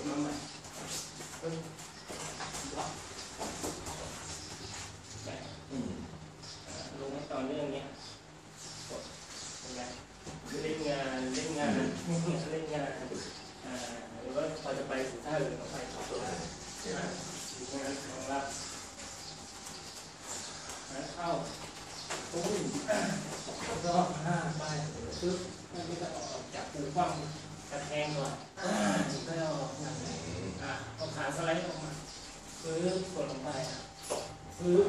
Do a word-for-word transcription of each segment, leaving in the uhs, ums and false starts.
มาใหม่ปึ๊บล็อกแบบลงให้ต่อเนื่องเนี้ยกดเป็นไงเล่นงานเล่นงานเล่นงานหรือว่าพอจะไปสู่ท่าอื่นก็ไปต่อได้งานของเราเข้าปุ้มก็ห้าไปปึ๊บนี่ก็ออกจากปูคว่ำกระแทงก่อนก็เอาออกนั่นแหละเอาขาสไลด์ออกมาปึ๊บกดลงไปปึ๊บ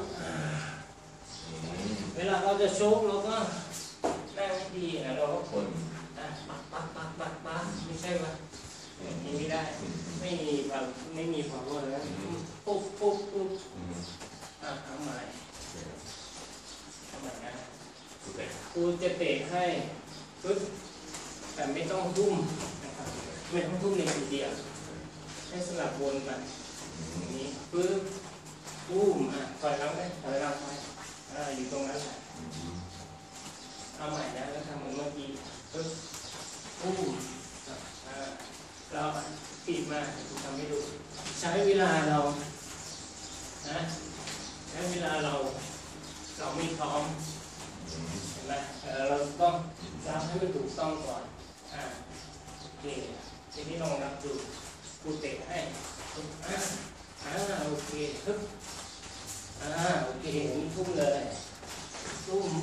เวลาเราจะโชกเราก็นั่งดีนะเราก็กดปักปักปักปักปักไม่ใช่ว่าอย่างนี้ไม่ได้ไม่มีแบบไม่มีความว่าแล้วปุ๊บปุ๊บปุ๊บอ่ะทำใหม่ทำใหม่นะกูจะเตะให้ปึ๊บแต่ไม่ต้องทุ่มนะครับไม่ต้องทุ่มในจุดเดียวให้สลับวนกันอย่างนี้ปึ๊บปุ้มอ่ะถอยหลังไปถอยหลังไปอ่าอยู่ตรงนั้นแหละเอาใหม่นะแล้วทำเหมือนเมื่อกี้ปึ๊บปุ้มอ่าเราปิดมาจะทำให้ดูใช้เวลาเรานะใช้เวลาเราเราไม่พร้อมเห็นไหมเราต้องจับให้มันถูกต้องก่อนอ่าโอเคทีนี้ลองนับดูกูเตะให้อ่าอ่าโอเคฮึบอ่าโอเคนี่ทุ่มเลยทุ่ม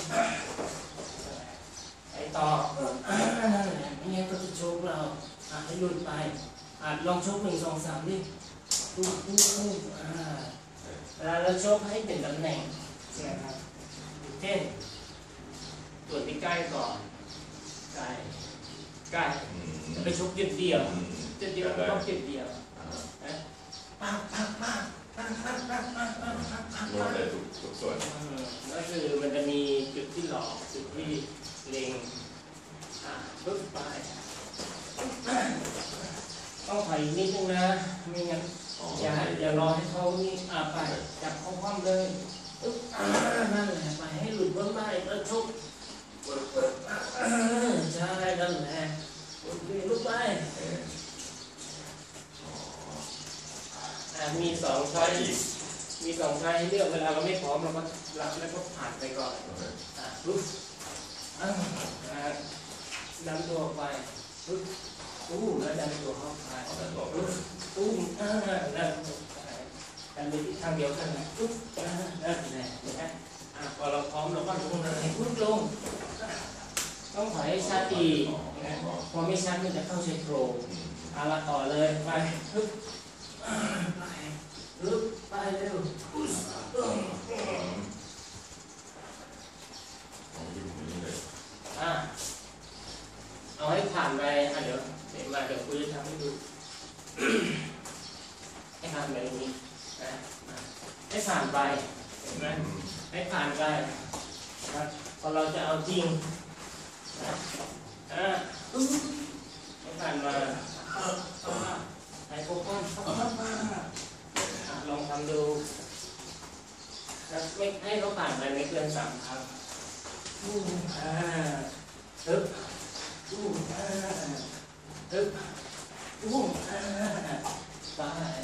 ไปต่ออ่าไม่งั้นก็จะโชกเราอ่าให้หลุดไปอ่าลองโชกหนึ่งสองสามดิตุ้มตุ้มตุ้มอ่าเวลาเราโชกให้เป็นตำแหน่งนะครับเช่นตรวจที่ใกล้ก่อนใกล้ใกล้จะไปชกเดียวเดียวเดียวเดียวต้องเดียวเดียวนะปักปักปักปักปักปักปักปักปักปักโน้ตได้ทุกทุกส่วนก็คือมันจะมีจุดที่หลอกจุดที่เล็งอ่าปึ๊บไปต้องถอยนิดนึงนะไม่งั้นอย่าอย่ารอให้เขานี่อ่าไปจับเขาคว่ำเลยปึ๊บอ่านั่นแหละไปให้หลุดเบื้องใต้แล้วชกใช่นั่นแหละโอเคลุกไปมีสองช้อยมีสองช้อยให้เลือกเวลาเราไม่พร้อมเราก็รับแล้วก็ผ่านไปก่อนอ่าปุ๊บอ่าดันตัวไปปุ๊บปุ๊บแล้วดันตัวเข้าไปปุ๊บปุ๊บอ่าแล้วดันไปที่ทางเดียวกันนะปุ๊บอ่านั่นแหละเห็นไหมอ่าพอเราพร้อมเราก็ลงเลยปุ๊บลงต้องถอยให้ชัดอีกนะพอไม่ชัดมันจะเข้าเชโครเอาละต่อเลยไปปุ๊บไปลุกไปเร็วอ่ะเอาให้ผ่านไปอ่ะเดี๋ยวเดี๋ยวมาเดี๋ยวคุยจะทำให้ดูให้ผ่านไปอย่างนี้นะให้ผ่านไปเห็นไหมให้ผ่านไปนะพอเราจะเอาจริงนะอ่ะให้ผ่านมาให้โค้งลองทำดูไม่ให้เขาผ่านไปไม่เกินสามครั้งอ่าฮึบอู้อ่าฮึบอู้อ่าไป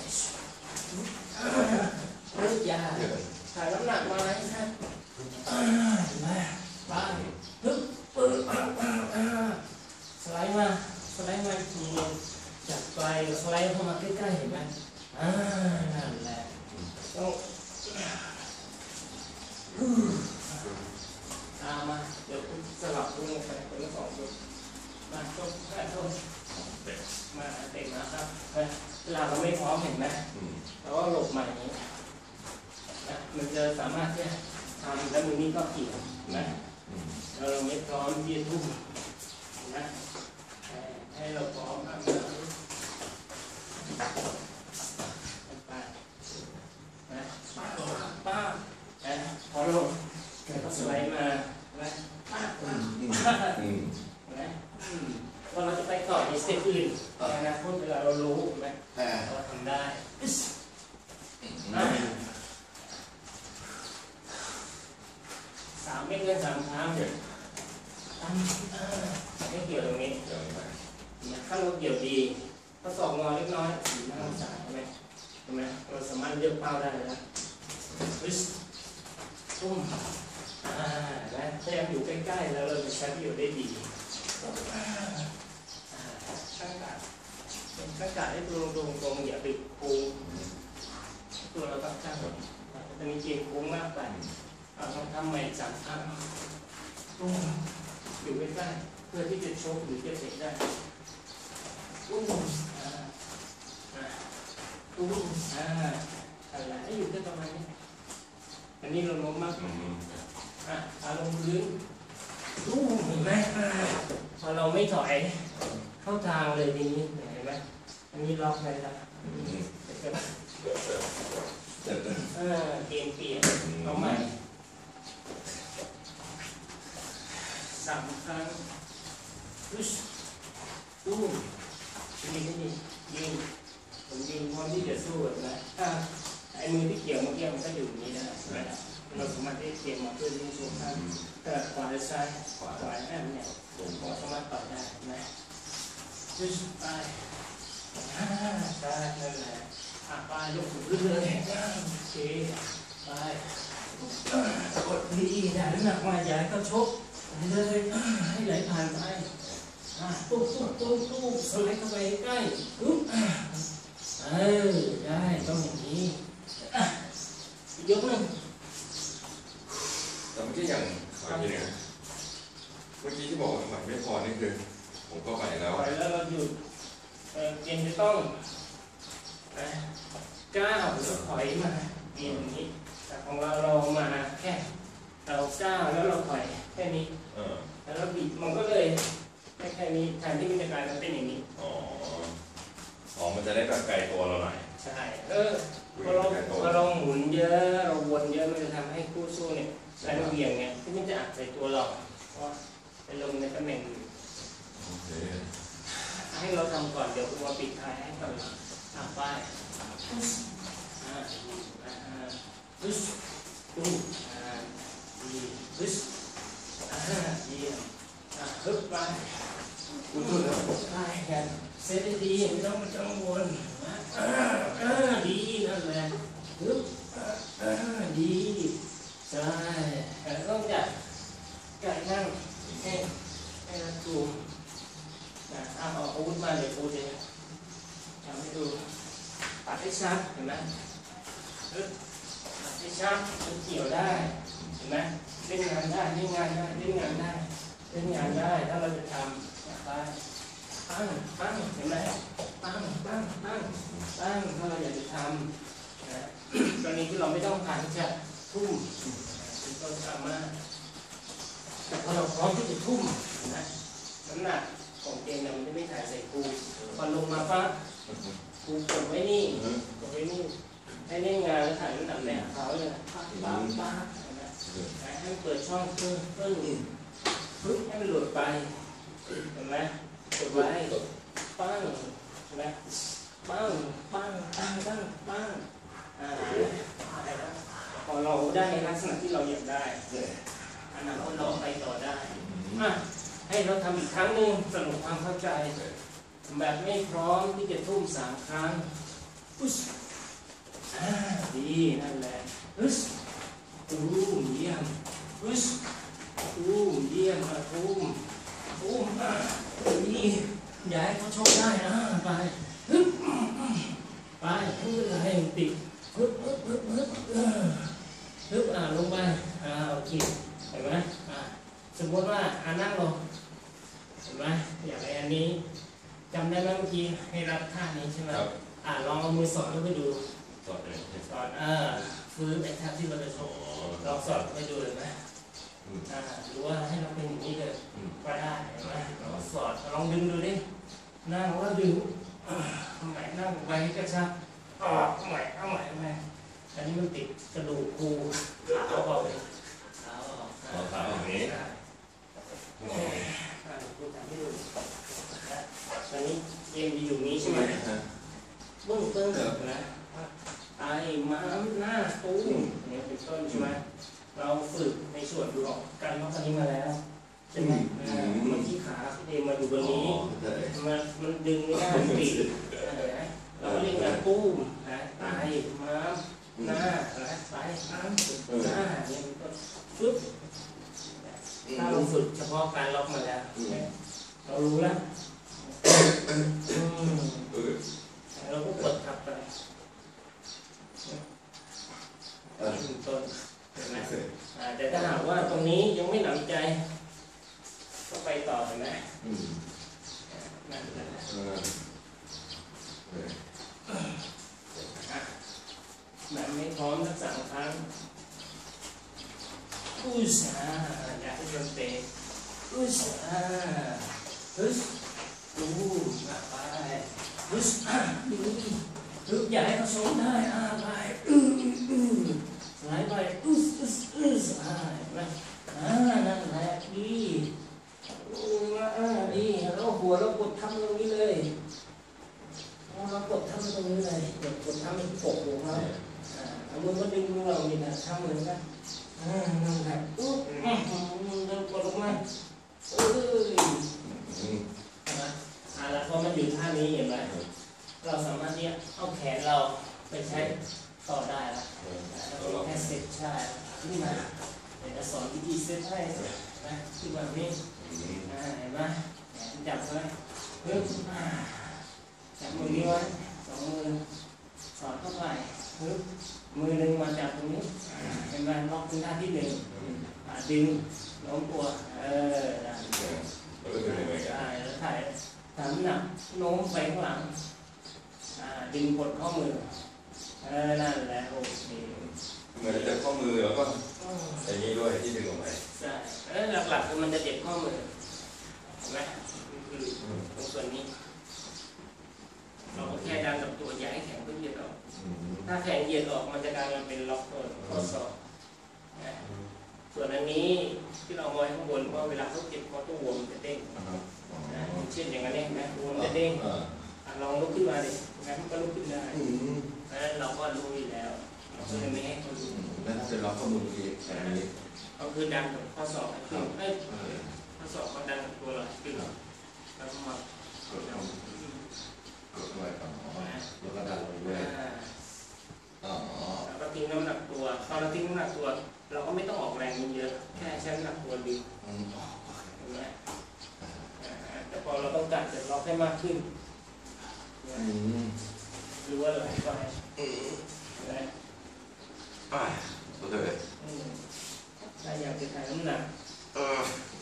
ฮึบยาถ่ายน้ำหนักมาให้ท่านมาไปฮึบปึ๊บสไลด์มาสไลด์มาทีจับไปสไลด์เข้ามาใกล้ๆเห็นไหมอ่านั่นแหละต้องตามมาเดี๋ยวสลับลงไปคนละสองตัวมาต้นแค่ต้นมาเตะมาครับเวลาเราไม่พร้อมเห็นไหมเราก็หลบใหม่นี้นะมันจะสามารถที่จะทำแล้วมือนี้ก็เกี่ยวนะเราเราไม่พร้อมที่จะทุ่มนะให้เราพร้อมนะป้าพอลงเกิดสไลด์มาแล้วป้าป้านะพอเราจะไปต่อในสเต็ปอื่นในอนาคตเวลาเรารู้ไหมเราทำได้สามไม่เกินสามครั้งไม่เกี่ยวตรงนี้ถ้าเราเกี่ยวดีก็สอบงอเล็กน้อยสามารถเลือกเป้าได้แล้วตุ้มอ่าและถ้ายังอยู่ใกล้ๆแล้วเราจะใช้ประโยชน์ได้ดีข้างกาดเป็นข้างกาดให้ตัวตรงๆอย่าไปโค้งตัวเราต้องข้างจะมีเกณฑ์โค้งมากไปเราต้องทำใหม่สามครั้งตุ้มอยู่ใกล้ๆเพื่อที่จะโชกหรือจะเตะได้ตุ้มอ่าตุ้มอ่าอะไรให้อยู่แค่ประมาณนี้อันนี้เราล้มมากอ่ะอารมณ์พื้นตู้เห็นไหมพอเราไม่ถอยเข้าทางเลยทีนี้เห็นไหมอันนี้ล็อกเลยนะเออเกมเปลี่ยนเอาใหม่สามครั้งปุ๊ชตู้ยืนนี่ยืนผมยืนพร้อมที่จะสู้นะถ้าไอ้มือที่เกี่ยวเมื่อกี้มันก็อยู่นี้นะเราสามารถที่เตรียมมาเพื่อที่จะสู้ข้างแต่ขวาหรือซ้ายขวาขวาแอนเนี่ยเราสามารถต่อได้นะปุ๊ชไปอ่าได้นั่นแหละอ่ะไปยกมือเลยโอเคไปกดดีนะน้ำหนักมาอย่าให้เขาชกเลยให้ไหลผ่านไปตุ๊บตุ๊บตุ๊บตุ๊บสไลด์เข้าไปใกล้ปุ๊บเออได้ต้องอย่างนี้ยกหนึ่งแต่เมื่อกี้อย่างขอทีเนี่ยเมื่อกี้ที่บอกว่าหมัดไม่พอนี่คือผมก็ไปแล้วไปแล้วเราหยุดเกมจะต้องก้าวหรือถอยมาเกมอย่างนี้แต่ของเราเรามาแค่เราก้าวแล้วเราถอยแค่นี้แล้วเราบิดมันก็เลยแค่นี้แทนที่มันจะกลายเป็นอย่างนี้อ๋ออ๋อมันจะได้แบบไกลตัวเราหน่อยใช่เออพอเราพอเราหมุนเยอะเราวนเยอะมันจะทำให้คู่สู้เนี่ยแรงเหวี่ยงเนี่ยที่มันจะอัดใส่ตัวเราเพราะไปลงในตำแหน่งอื่นให้เราทำก่อนเดี๋ยวคุณมาปิดท้ายให้ก่อนอ่ะไปอ่าอ่าฮึชตู้อ่าดีฮึชอ่าดีอ่ะฮึบไปฮึบไปกันเซตได้ดีไม่ต้องกังวลอ่าอ่าดีนั่นแหละฮึบอ่าดีใช่ต้องจัดไก่นั่งให้ให้รัดกุมนะเอาอาวุธมาเดี๋ยวกูจะทำให้ดูปัดให้ชัดเห็นไหมฮึบปัดให้ชัดมันเกี่ยวได้เห็นไหมเล่นงานได้เล่นงานได้เล่นงานได้เล่นงานได้ถ้าเราจะทำได้ปั้งปั้งเห็นไหมปั้งปั้งปั้งปั้งถ้าเราอยากจะทำนะตอนนี้ที่เราไม่ต้องการจะทุ่มเราสามารถแต่พอเราพร้อมที่จะทุ่มนะน้ำหนักของเกมเนี่ยมันจะไม่ถ่ายใส่กูพอลงมาปั๊บกูกดไว้นี่กดไว้นี่ให้เล่นงานแล้วถ่ายน้ำหนักแหลกเขาเลยปั๊บปั๊บปั๊บให้เปิดช่องเพิ่มเพิ่มปึ๊บให้มันหลุดไปเห็นไหมกดไว้ปั้งเห็นไหมปั้งปั้งปั้งปั้งปั้งอ่าพอเราได้ในลักษณะที่เราอยากได้อันนั้นเราไปต่อได้ให้เราทำอีกครั้งหนึ่งสรุปความเข้าใจแบบไม่พร้อมที่จะทุ่มสามครั้งปุ๊ชดีนั่นแหละปุ๊ชอู้เยี่ยมปุ๊ชอู้เยี่ยมทุ่มทุ่มดีอย่าให้เขาชกได้นะไปฮึบไปฮึบให้ติดฮึบฮึบฮึบฮึบฮึบอ่าลงไปอ่าโอเคเห็นไหมอ่าสมมติว่าอ่านั่งลงเห็นไหมอย่างไรอันนี้จำได้ไหมเมื่อกี้ให้รับท่านี้ใช่ไหมอ่าลองเอามือสอดเข้าไปดูสอดเลยสอดอ่าฟื้นไอ้ท่าที่เราจะโชว์ลองสอดไปดูเลยไหมอ่าหรือว่าให้เราเป็นอย่างนี้เลยก็ได้เห็นไหมลองสอดลองดึงดูดินั่งแล้วดึงทำไมนั่งไปกระชับออกทำไมทำไมทำไมอันนี้มันติดกระดูกกูขาออกเลยขาออกขาอย่างนี้กูทำให้ดูตอนนี้เย็นอยู่นี้ใช่ไหมเบื้องต้นนะไอ้ม้ามหน้าตู้เนี่ยเป็นต้นใช่ไหมเราฝึกในส่วนดูออกการล็อกอันนี้มาแล้วใช่ไหมมันที่ขาพี่เดมาดูตรงนี้มันมันดึงไม่ได้ติดเราเรียกงานตู้นะตามาหน้าและซ้ายหน้าหน้าเนี่ยมันก็ปึ๊บถ้าเราฝึกเฉพาะการล็อกมาแล้วเรารู้แล้วเราก็กดทับไปต้นเห็นไหมแต่ถ้าหากว่าตรงนี้ยังไม่หนำใจก็ไปต่อเห็นไหมนั่นแหละแบบไม่พร้อมสักสามครั้งอุ้ยสาอยากให้โดนเตะอุ้ยสาฮึสดูมาไปฮึสดูฮึอยากให้เขาสมได้อ่าไปอืออือสลายไปอึสอึสอึสอ่าไปอ่านั่นแหละดีอ่าดีเราหัวเรากดทำตรงนี้เลยเรากดทำตรงนี้เลยกดกดทำเป็นปกของเราเอามือก็ดึงเรานี่นะทำเหมือนกันอ่านั่นแหละอุ๊บเรากดลงมาเอ้ยนะอ่าแล้วพอมันอยู่ท่านี้เห็นไหมเราสามารถที่จะเอาแขนเราไปใช้ต่อได้แล้วเราแค่เซตใช่นี่มาเดี๋ยวจะสอนวิธีเซตให้นะที่แบบนี้อ่าเห็นไหมจับไว้ปึ๊บจับมือนี้ไว้สองมือสอดเข้าไปปึ๊บมือหนึ่งมาจับตรงนี้เห็นไหมล็อกที่หน้าที่หนึ่งดึงโน้มตัวเออใช่แล้วถ่ายทำหนักโน้มไปข้างหลังดึงกดข้อมือเออนั่นแหละโอเคเหมือนจะข้อมือแล้วก็อย่างนี้ด้วยที่ดึงออกไปใช่แล้วหลักๆคือมันจะเจ็บข้อมือเห็นไหมคือตรงส่วนนี้เราแค่ดันกับตัวย้ายแขนก็เหยียดออกถ้าแขนเหยียดออกมันจะกลายเป็นล็อกข้อศอกส่วนอันนี้ที่เรามองข้างบนว่าเวลาเขาเจ็บคอตัววงจะเด้งเช่นอย่างนั้นเองนะวงจะเด้งลองลุกขึ้นมาดิงั้นก็ลุกขึ้นได้แล้วเราก็รู้อยู่แล้วเราก็เลยไม่ให้เขาดูแล้วถ้าเป็นล็อกข้อมืออีกแบบนี้ก็คือดันกับข้อศอกขึ้นเอ้ยข้อศอกก็ดันกับตัวเราขึ้นแล้วก็มากดเอากดด้วยอ๋อแล้วก็ดันลงด้วยอ๋อแล้วก็ทิ้งน้ำหนักตัวตอนเราทิ้งน้ำหนักตัวเราก็ไม่ต้องออกแรงเยอะแค่ใช้น้ำหนักตัวดึงเห็นไหมแต่พอเราต้องการจะล็อกให้มากขึ้นหรือว่าไหลไปอะไรอ่าตัวเดียวถ้าอยากจะถ่ายน้ำหนักเออ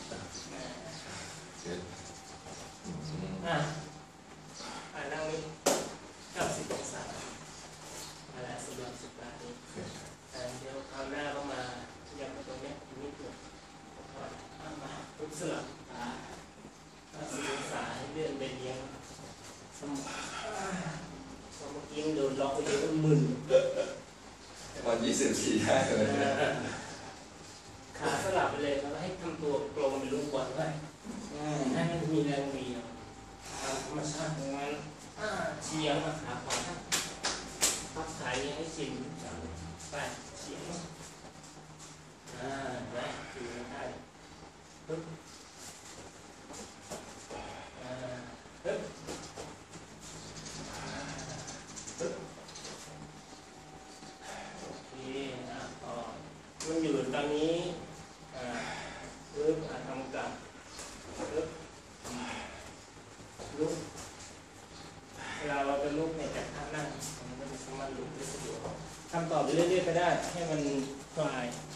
อ่ะอ่านั่งนี้เก้าสิบองศาอะไรสิบองศานี้เดี๋ยวคราวหน้าก็มาอยากมาตรงนี้นิดหนึ่งมาปุ๊บสลับขาเก้าสิบองศาให้เลื่อนไปเลี้ยงสมองเมื่อกี้มันโดนล็อกไปเยอะมึนวันยี่สิบสี่ได้เลยขาสลับไปเลยแล้วให้ทำตัวกลมเป็นลูกบอลไว้ให้มันมีแรงมีธรรมชาติของมันเฉียงมาขาขวาพับขานี้ให้ชินไปเฉียงอ่าได้ถือได้ปึ๊บอ่าปึ๊บมันอยู่ตอนนี้ปึ๊บทำกับปึ๊บลุกเวลาเราจะลุกเนี่ยจากท่านั่งมันก็จะสามารถลุกได้สะดวกทำต่อไปเรื่อยๆก็ได้ให้มันคลาย